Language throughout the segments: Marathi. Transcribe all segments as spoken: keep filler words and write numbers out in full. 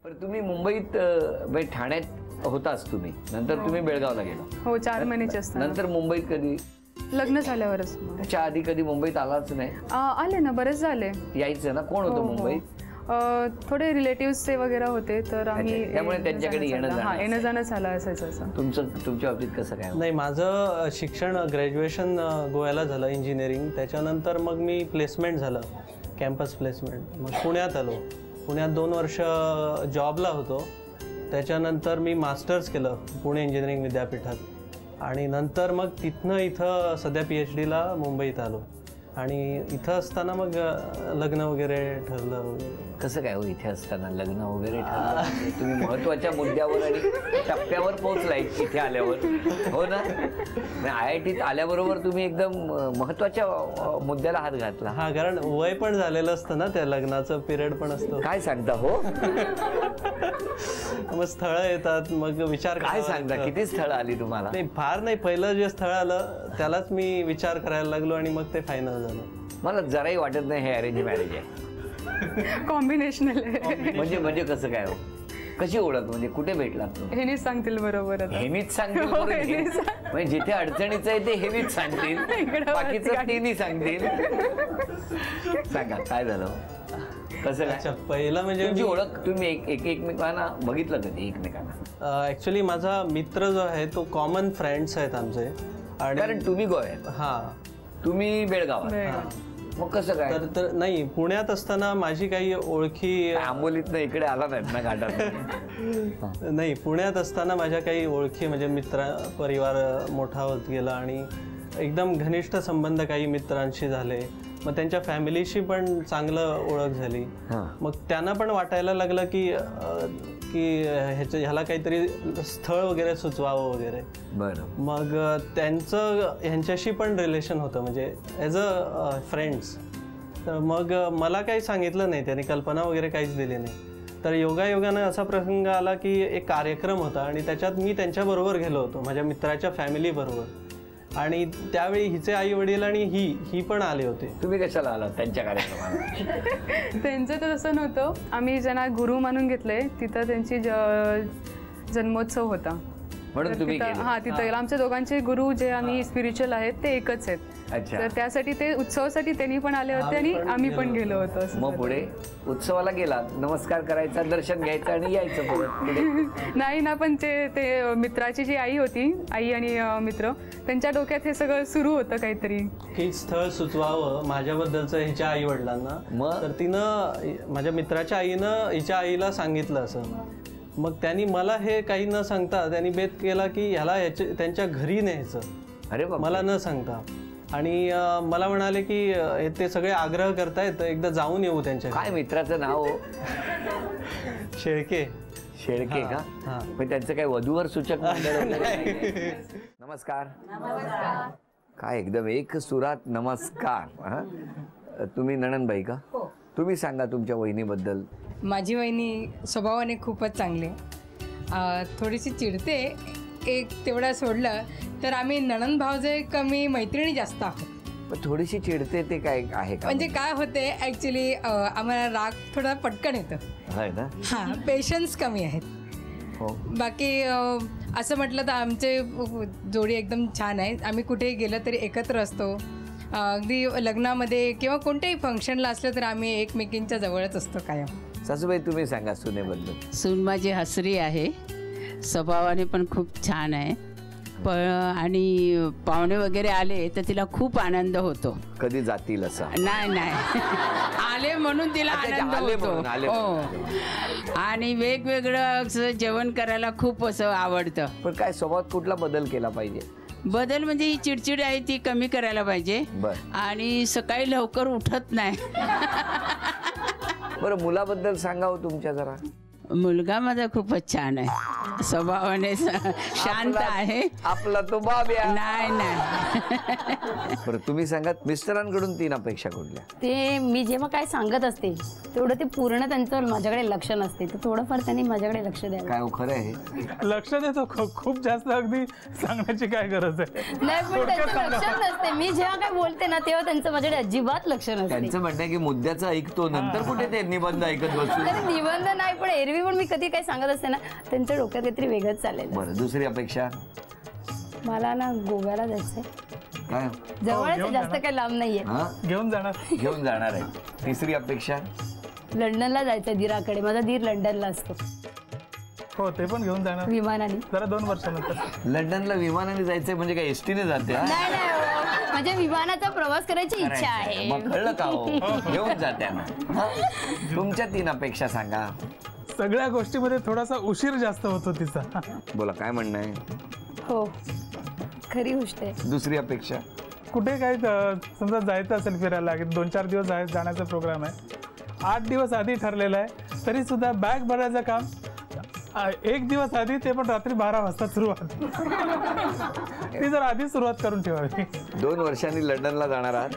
तुम्ही मुंबईत म्हणजे ठाण्यात होताच तुम्ही, नंतर तुम्ही बेळगावला गेला. हो, चार महिन्याचे असताना. नंतर मुंबईत कधी? लग्न झाल्यावरच. त्याच्या आधी कधी मुंबईत आलाच नाही? आले ना, बरेच झाले. यायचं ना. कोण होतं मुंबईत? थोडे रिलेटिव्हचे वगैरे होते, तर आम्ही त्यामुळे त्यांच्याकडे येणं जाणं येणं जाणं झालं असायचं. असं तुमचं तुमच्या बाबतीत कसं काय? नाही, माझं शिक्षण ग्रॅज्युएशन गोव्याला झालं इंजिनिअरिंग. त्याच्यानंतर मग मी प्लेसमेंट झालं, कॅम्पस प्लेसमेंट. मग पुण्यात आलो. पुण्यात दोन वर्ष जॉबला होतो. त्याच्यानंतर मी मास्टर्स केलं पुणे इंजिनिअरिंग विद्यापीठात आणि नंतर मग तिथनं इथं सध्या पी एच डीला मुंबईत आलो. आणि इथं असताना मग लग्न वगैरे ठरलं वगैरे. कसं काय हो इथे असताना लग्न वगैरे ठरलं? तुम्ही महत्वाच्या मुद्द्यावर आणि टप्प्यावर पोहोचलाय इथे आल्यावर, हो ना? आय आय टीत आल्याबरोबर तुम्ही एकदम महत्वाच्या मुद्द्याला हात घातला. हा, कारण वय पण झालेलं असतं ना, त्या लग्नाचं पिरियड पण असतं. काय सांगता हो? मग स्थळं येतात, मग विचार. काय सांगता, किती स्थळं आली तुम्हाला? नाही, फार नाही. पहिलं जे स्थळ आलं त्यालाच मी विचार करायला लागलो आणि मग ते फायनल झालं. मला जराही वाटत नाही हे अरेंज मॅरेज आहे, कॉम्बिनेशनल आहे. म्हणजे म्हणजे कसं काय हो? कशी ओळख, म्हणजे कुठे भेटलात? हेनीच सांगतील बरोबर. हेनीच सांगतील. म्हणजे जिथे अडचणीचं आहे ते हेनीच सांगतील, बाकीचं तिन्ही सांगतील. सांगा काय झालं, कसं काय? पहिला म्हणजे तुमची ओळख, तुम्ही एक एकमेकांना बघितलं कधी एकमेकांना? ऍक्च्युली माझा मित्र जो आहे तो कॉमन फ्रेंड्स आहेत आमचे. आणि कारण तुम्ही गोव्यात, हा, तुम्ही बेळगाव, मग कसं काय? तर तर नाही, पुण्यात असताना माझी काही ओळखी. आंबोलीतनं इकडे आला नाहीत ना घाटात? नाही, पुण्यात असताना माझ्या काही ओळखी, म्हणजे मित्र परिवार मोठा होत गेला आणि एकदम घनिष्ठ संबंध काही मित्रांशी झाले. मग त्यांच्या फॅमिलीशी पण चांगलं ओळख झाली. मग त्यांना पण वाटायला लागलं की की ह्याचं ह्याला काहीतरी स्थळ वगैरे सुचवावं वगैरे. बरं. मग त्यांचं ह्यांच्याशी पण रिलेशन होतं, म्हणजे ॲज अ फ्रेंड्स. तर मग मला काही सांगितलं नाही, त्यांनी कल्पना वगैरे काहीच दिली नाही. तर योगायोगानं असा प्रसंग आला की एक कार्यक्रम होता आणि त्याच्यात मी त्यांच्याबरोबर गेलो होतो, माझ्या मित्राच्या फॅमिलीबरोबर. आणि त्यावेळी हिचे आई वडील आणि ही ही पण आले होते. तुम्ही कशाला आलात त्यांच्या कार्यक्रमाला? त्यांचं तर तसं नव्हतं, आम्ही ज्यांना गुरु मानून घेतलंय तिथं त्यांची जन्मोत्सव होता, म्हणून तुम्ही हा तिथं. आमच्या दोघांचे गुरु जे आम्ही स्पिरिच्युअल आहेत ते एकच आहेत. तर त्यासाठी ते उत्सवासाठी त्यांनी पण आले होते आणि आम्ही पण गेलो होतो. मग पुढे उत्सवाला गेला, नमस्कार करायचा, दर्शन घ्यायचं आणि यायचं परत? नाही ना, पण ते ते मित्राची जी आई होती, आई आणि मित्र, त्यांच्या डोक्यात हे सगळं सुरू होतं काहीतरी की स्थळ सुचवावं माझ्याबद्दलचं हिच्या आई वडिलांना. तर तिनं, माझ्या मित्राच्या आईनं हिच्या आईला सांगितलं असं. मग त्यांनी मला हे काही न सांगता त्यांनी बेत केला की ह्याला ह्याच्या त्यांच्या घरी न्यायचं. अरे बाबा. मला न सांगता. आणि मला म्हणाले की ते सगळे आग्रह करतायत, एकदा जाऊन येऊ त्यांच्या. काय मित्राचं नाव? शेळके. शेळके का? पण त्यांचं काय वधूवर सूचक मंडळ? नमस्कार. काय एकदम एक सुरात नमस्कार. तुम्ही नणंदबाई का? तुम्ही सांगा तुमच्या वहिनीबद्दल. माझी वहिनी स्वभावाने खूपच चांगली, थोडीशी चिडते, एक तेवढा सोडलं तर आम्ही नणंद भावजे कमी, मैत्रिणी जास्त आहोत. थोडीशी चिडते ते काय आहे का? म्हणजे काय होते ॲक्च्युली, आम्हाला राग थोडा पटकन येतो. हां, पेशन्स कमी आहेत. बाकी असं म्हटलं तर आमचे जोडी एकदम छान आहे. आम्ही कुठेही गेलं तरी एकत्र असतो. अगदी लग्नामध्ये किंवा कोणत्याही फंक्शनला असलं तर आम्ही एकमेकींच्या जवळच असतो कायम. सासूबाई तुम्ही सांगा सुनेबद्दल. सून माझी हसरी आहे, स्वभावाने पण खूप छान आहे. पण आणि पाहुणे वगैरे आले तर तिला खूप आनंद होतो. कधी जातील असं? नाही नाही, आले म्हणून तिला आनंद होतो. हो, आणि वेगवेगळं असं जेवण करायला खूप असं आवडतं. पण काय स्वभावात कुठला बदल केला पाहिजे? बदल म्हणजे ही चिडचिड आहे ती कमी करायला पाहिजे. आणि सकाळी लवकर उठत नाही. बरं, मुलाबद्दल सांगा तुमच्या जरा. मुलगा माझा खूपच छान आहे, स्वभावाने शांत आहे. आपला तो बाब्या. नाही नाही. बरं, तुम्ही सांगा मिस्टरांकडून तीन अपेक्षा कुठल्या? ते मी जेव्हा काय सांगत असते तेवढं ते पूर्ण त्यांचं माझ्याकडे लक्ष नसते, तर थोडंफार त्यांनी माझ्याकडे लक्ष द्यावं. काय खरं आहे? लक्ष देतो, खूप जास्त अगदी सांगण्याची काय गरज आहे? नाही, पण त्यांचं लक्ष नसते. मी जेव्हा काय बोलते ना तेव्हा त्यांचं माझ्याकडे अजिबात लक्ष नसते. त्यांचं म्हणणं की मुद्द्याचं ऐकतो, नंतर कुठे ते निबंध ऐकत बसतो. निबंध नाही, पण एरवी तरी पण मी कधी काही सांगत असते ना त्यांच्या डोक्यात काहीतरी वेगळंच चाललेलं. बरं, दुसरी अपेक्षा? मला ना गोव्याला जायचंय. काय जवळच, जास्त काही लांब नाहीये. घेऊन जाणार घेऊन जाणार आहे. तिसरी अपेक्षा? लंडनला जायचंय दीराकडे. माझा दीर लंडनला असतो. हो, ते पण घेऊन जाणार विमानाने. जरा दोन वर्षानंतर. लंडनला विमानाने जायचंय म्हणजे काय एसटीने जाते? नाही नाही, म्हणजे विमानाचा प्रवास करायची इच्छा आहे. मग कळलं का हो? घेऊन जाते ना. तुमच्या तीन अपेक्षा सांगा. सगळ्या गोष्टीमध्ये थोडासा उशीर जास्त होतो तिचा. बोला, काय म्हणणं आहे? हो, खरी गोष्ट आहे. दुसरी अपेक्षा? कुठे काय समजा जायचं असेल फिरायला, दोन चार दिवस जाण्याचा प्रोग्राम आहे, आठ दिवस आधी ठरलेला आहे, तरी सुद्धा बॅग भरायचं काम एक दिवस आधी, ते पण रात्री बारा वाजता सुरुवात. ती जर आधी सुरुवात करून ठेवावी. दोन वर्षांनी लंडनला जाणार आहात.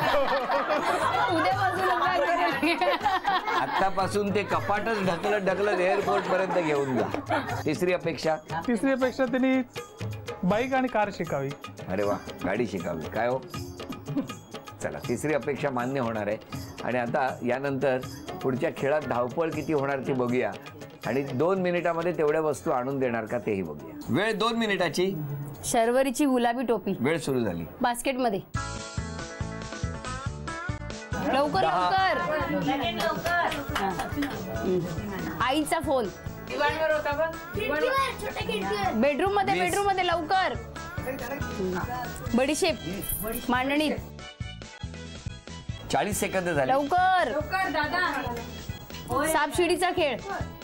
आतापासून ते कपाटच ढकलत ढकलत एअरपोर्ट पर्यंत घेऊन जा. तिसरी अपेक्षा? तिसरी अपेक्षा त्यांनी बाईक आणि कार शिकावी. अरे वा, गाडी शिकावी. काय हो, चला, तिसरी अपेक्षा मान्य होणार आहे. आणि आता यानंतर पुढच्या खेळात धावपळ किती होणार ती बघूया, आणि दोन मिनिटामध्ये तेवढ्या वस्तू आणून देणार का तेही बघूया. वेळ दोन मिनिटाची. शर्वरीची गुलाबी टोपी. वेळ सुरू झाली. बास्केटमध्ये. लवकर लवकर. आईचा फोन. बेडरूम मध्ये बेडरूम मध्ये लवकर. बडीशेप मांडणीत. चाळीस सेकंद झाले. लवकर सापशिडीचा खेळ.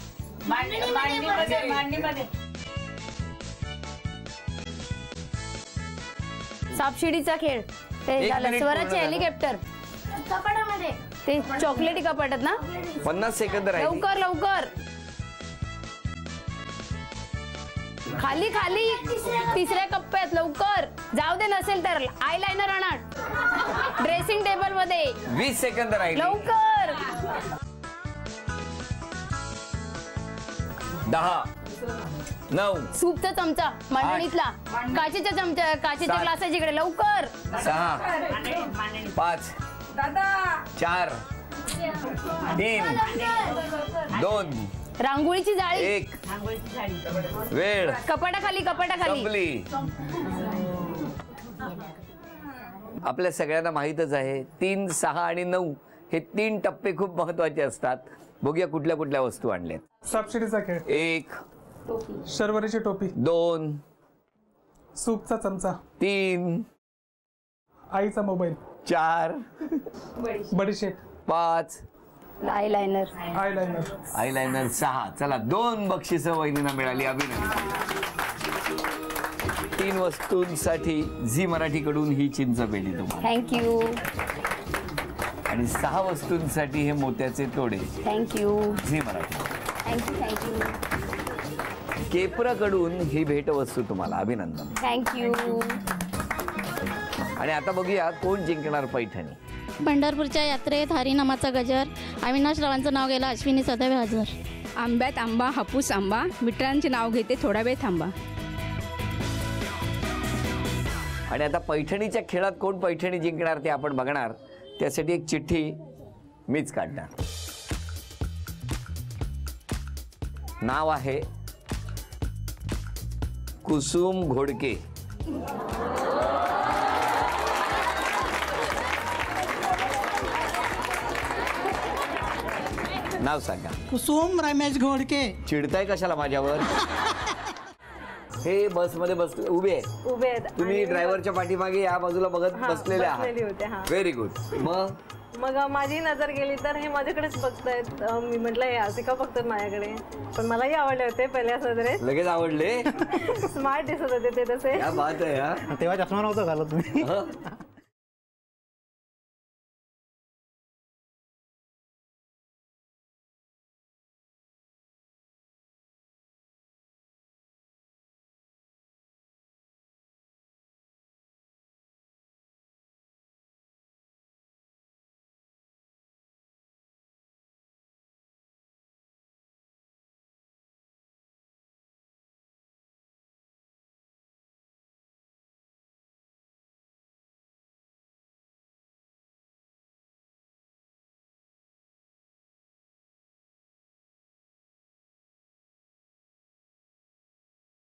सापशिडीचा खेळ. ते झालं. स्वराचे हेलिकॉप्टर. कपाटामध्ये. ते चॉकलेटी कपाटात ना. पन्नास सेकंद राहिले. लवकर लवकर. खाली खाली तिसऱ्या कप्प्यात. लवकर जाऊ दे, नसेल तर आय लायनर आणा ड्रेसिंग टेबल मध्ये. वीस सेकंद राहिले. लवकर. दहा, नऊ. सूपचा चमचा मांडणीतला. काचेच्या चमचा, काचेच्या ग्लासाच्या इकडे. लवकर. सहा, पाच, चार, तीन, दोन, रांगोळीची जाळी. एक. वेळ कपाटाखाली कपाटाखाली. संपली. आपल्या सगळ्यांना माहीतच आहे, तीन, सहा आणि नऊ हे तीन टप्पे खूप महत्वाचे असतात. बघूया कुठल्या कुठल्या वस्तू आणल्यात. सापशिडीचा खेळ. एक. शर्वरीची टोपी. दोन. सूपचा चमचा. तीन. आईचा मोबाईल. चार. बडीशेप. पाच. Eyeliner. Eyeliner. Eyeliner. सहा. चला, दोन बक्षिसं वहिनींना मिळाली. अभिनंदन. तीन वस्तूंसाठी झी मराठीकडून ही चिंच पेटी तुम्हाला. थँक्यू. आणि सहा वस्तूंसाठी हे मोत्याचे तोडे. Thank you. Zee Marathi. Thank you thank you. केपराकडून ही भेटवस्तू तुम्हाला. अभिनंदन. थँक्यू. आणि आता बघूया कोण जिंकणार पैठणी. पंढरपूरच्या यात्रेत हरिनामाचा गजर. अविनाश रावांचं नाव गेलं, अश्विनी सदैव हजर. आंब्यात आंबा, हापूस आंबा, मित्रांचे नाव घेते, थोडा वेळ थांबा. आणि आता पैठणीच्या खेळात कोण पैठणी जिंकणार ते आपण बघणार. त्यासाठी एक चिठ्ठी मीच काढणार. नाव आहे कुसुम घोडके. नाव सांगा. कुसुम रमेश घोडके. चिडताय कशाला माझ्यावर? हे बस मध्ये बस उभे आहे. उभे आहेत. तुम्ही ड्रायव्हरच्या पाठीमागे या बाजूला बघत बसलेले आहात. Very good. मग मग माझी नजर गेली तर हे माझ्याकडेच बघतायत. मी म्हटलं हे असे का बघतात माझ्याकडे, पण मलाही आवडले होते पहिल्या नजरेत. लगेच आवडले. स्मार्ट दिसत होते ते तसे. क्या बात आहे. तेव्हा चष्मा नव्हता घालत तुम्ही.